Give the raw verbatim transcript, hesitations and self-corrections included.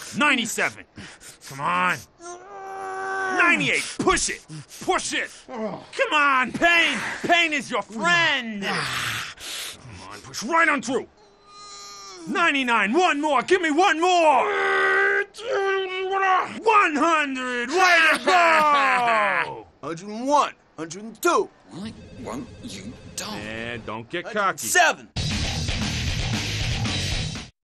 ninety-seven. Come on. ninety-eight. Push it. Push it. Come on, Pain. Pain is your friend. Come on, push right on through. ninety-nine. One more. Give me one more. one hundred. Way to go. one hundred one. one hundred two. Why won't you die? And don't get cocky. Seven.